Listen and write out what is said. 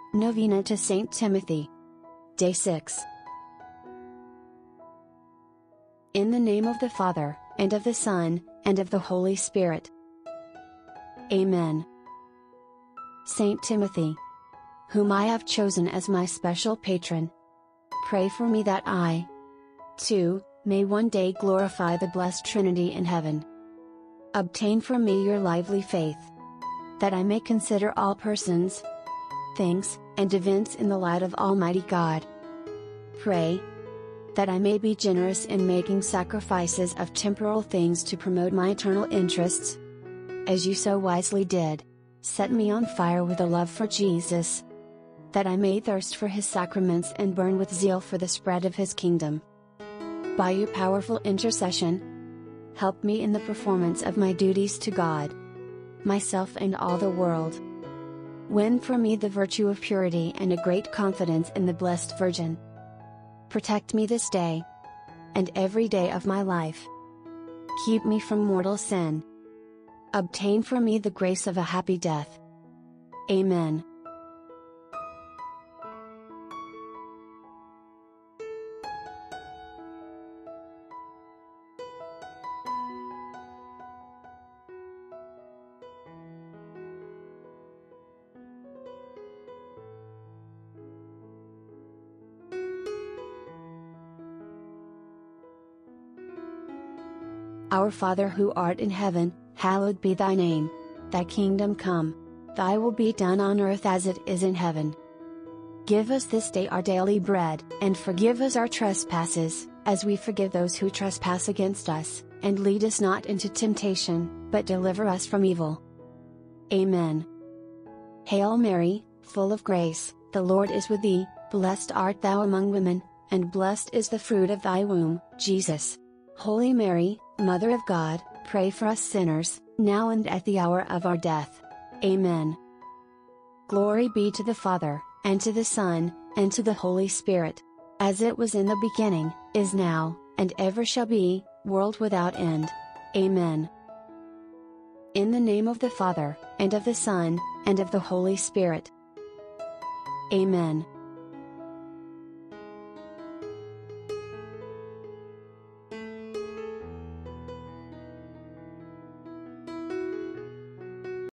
Novena to Saint Timothy. Day 6. In the name of the Father, and of the Son, and of the Holy Spirit. Amen. Saint Timothy, whom I have chosen as my special patron, pray for me that I, too, may one day glorify the Blessed Trinity in heaven. Obtain for me your lively faith, that I may consider all persons, things, and events in the light of Almighty God. Pray, that I may be generous in making sacrifices of temporal things to promote my eternal interests. As you so wisely did, set me on fire with a love for Jesus, that I may thirst for His sacraments and burn with zeal for the spread of His kingdom. By your powerful intercession, help me in the performance of my duties to God, myself and all the world. Win for me the virtue of purity and a great confidence in the Blessed Virgin. Protect me this day, and every day of my life. Keep me from mortal sin. Obtain for me the grace of a happy death. Amen. Our Father who art in heaven, hallowed be thy name. Thy kingdom come. Thy will be done on earth as it is in heaven. Give us this day our daily bread, and forgive us our trespasses, as we forgive those who trespass against us, and lead us not into temptation, but deliver us from evil. Amen. Hail Mary, full of grace, the Lord is with thee, blessed art thou among women, and blessed is the fruit of thy womb, Jesus. Holy Mary, Mother of God, pray for us sinners, now and at the hour of our death. Amen. Glory be to the Father, and to the Son, and to the Holy Spirit, as it was in the beginning, is now, and ever shall be, world without end. Amen. In the name of the Father, and of the Son, and of the Holy Spirit. Amen.